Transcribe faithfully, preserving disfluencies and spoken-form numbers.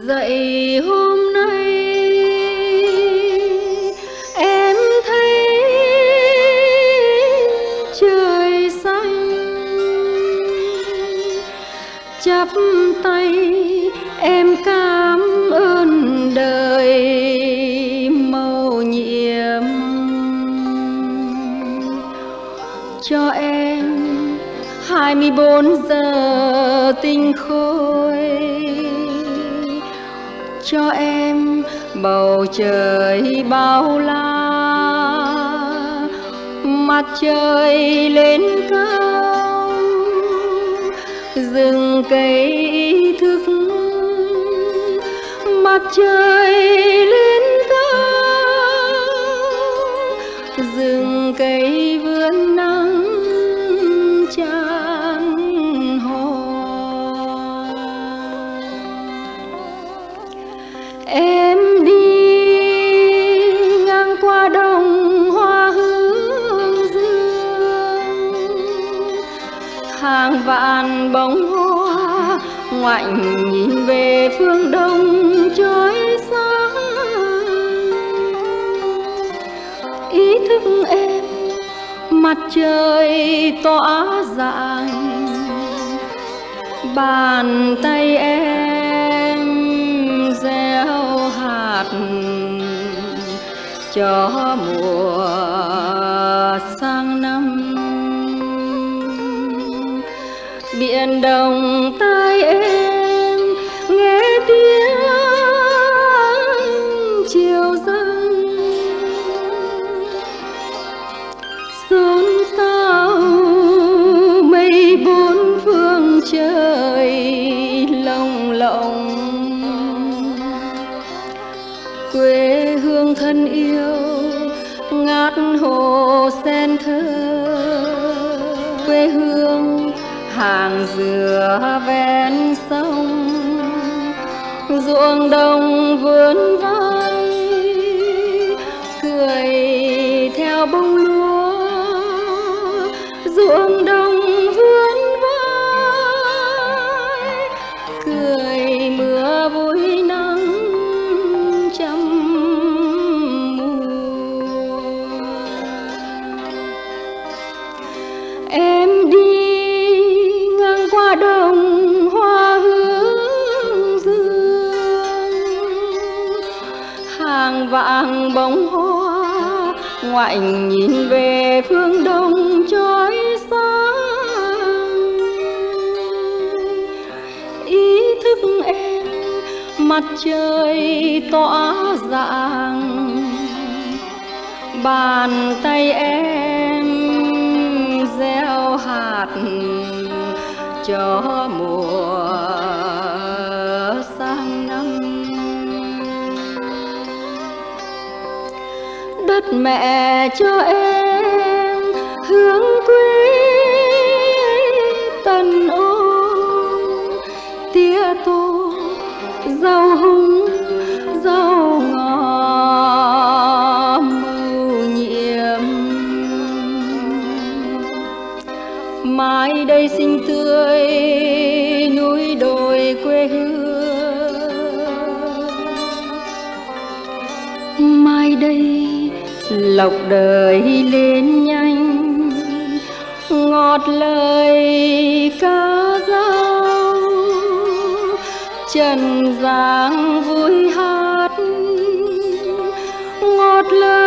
Dậy hôm nay em thấy trời xanh, chắp tay em cảm ơn đời mầu nhiệm cho em hai mươi bốn giờ tinh khôi, cho em bầu trời bao la, mặt trời lên cao, rừng cây ý thức, mặt trời lên cao, rừng cây vươn nắng chan hoa. Em đi ngang qua đồng hoa hướng dương, hàng vạn bông hoa ngoảnh nhìn về phương đông chói sáng. Ý thức em mặt trời tỏa rạng, bàn tay em gieo hạt cho mùa sang năm. Biển đông tai em nghe tiếng chiều dâng, xôn xao mây bốn phương trời lồng lộng. Quê hương thân yêu ngát hồ sen thơ, quê hương hàng dừa ven sông, ruộng đồng vươn vai cười theo bông lúa, ruộng đồng vươn vai cười mưa vui nắng trăm mùa. Em đi ngang qua đồng hoa hướng dương, hàng vạn bông hoa ngoảnh nhìn về phương đông chói sáng. Ý thức em mặt trời tỏa rạng, bàn tay em gieo hạt cho mùa sang năm. Đất mẹ cho em hướng quê tần ôm, tía tô rau húng rau ngò mưu nhiệm. Mai đây xinh tươi núi đồi quê hương, mai đây lộc đời lên nhanh, ngọt lời ca dao, trần gian vui hát ngọt lời